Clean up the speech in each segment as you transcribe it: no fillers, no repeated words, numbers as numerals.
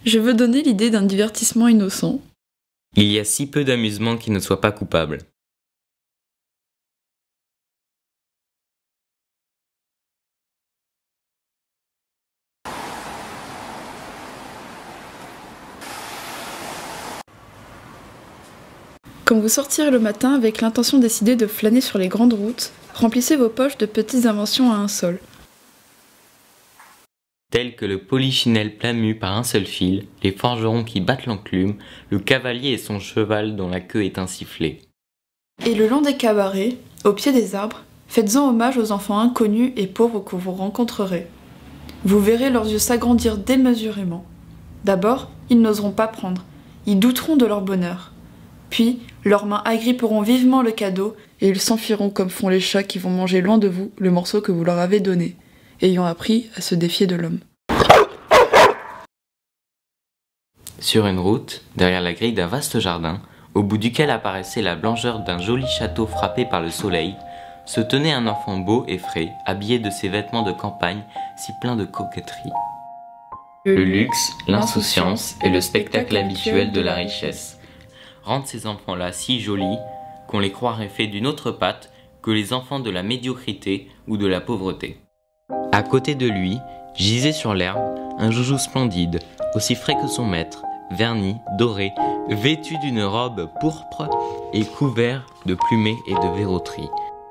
Je veux donner l'idée d'un divertissement innocent. Il y a si peu d'amusement qui ne soit pas coupable. Quand vous sortirez le matin avec l'intention décidée de flâner sur les grandes routes, remplissez vos poches de petites inventions à un sol. Tels que le polichinelle plat mu par un seul fil, les forgerons qui battent l'enclume, le cavalier et son cheval dont la queue est un sifflet. Et le long des cabarets, au pied des arbres, faites-en hommage aux enfants inconnus et pauvres que vous rencontrerez. Vous verrez leurs yeux s'agrandir démesurément. D'abord, ils n'oseront pas prendre, ils douteront de leur bonheur. Puis, leurs mains agripperont vivement le cadeau et ils s'enfuiront comme font les chats qui vont manger loin de vous le morceau que vous leur avez donné, ayant appris à se défier de l'homme. Sur une route, derrière la grille d'un vaste jardin, au bout duquel apparaissait la blancheur d'un joli château frappé par le soleil, se tenait un enfant beau et frais, habillé de ses vêtements de campagne si pleins de coquetterie. Le luxe, l'insouciance et le spectacle habituel de la richesse rendent ces enfants-là si jolis qu'on les croirait faits d'une autre pâte que les enfants de la médiocrité ou de la pauvreté. À côté de lui, gisait sur l'herbe un joujou splendide, aussi frais que son maître, verni, doré, vêtu d'une robe pourpre et couvert de plumées et de verroteries.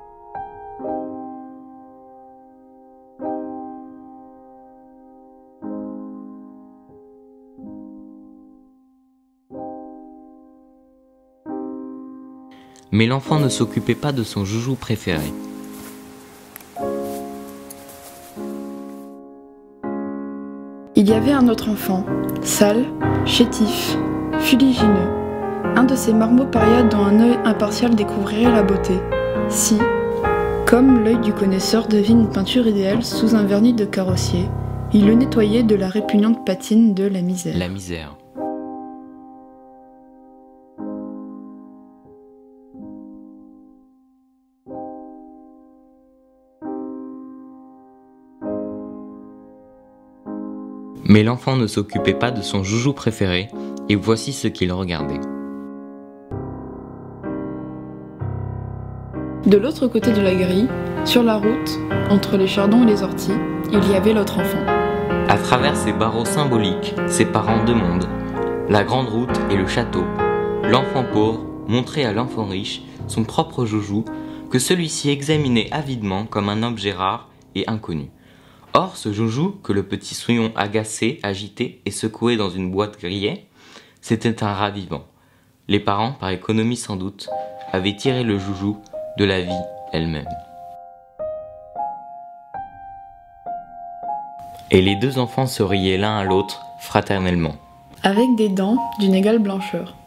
Mais l'enfant ne s'occupait pas de son joujou préféré. Il y avait un autre enfant, sale, chétif, fuligineux, un de ces marmots parias dont un œil impartial découvrirait la beauté, si, comme l'œil du connaisseur devine une peinture idéale sous un vernis de carrossier, il le nettoyait de la répugnante patine de la misère. La misère. Mais l'enfant ne s'occupait pas de son joujou préféré, et voici ce qu'il regardait. De l'autre côté de la grille, sur la route, entre les chardons et les orties, il y avait l'autre enfant. À travers ces barreaux symboliques, séparant deux mondes, la grande route et le château, l'enfant pauvre montrait à l'enfant riche son propre joujou que celui-ci examinait avidement comme un objet rare et inconnu. Or, ce joujou, que le petit souillon agacé, agitait et secouait dans une boîte grillée, c'était un rat vivant. Les parents, par économie sans doute, avaient tiré le joujou de la vie elle-même. Et les deux enfants se riaient l'un à l'autre, fraternellement. Avec des dents d'une égale blancheur.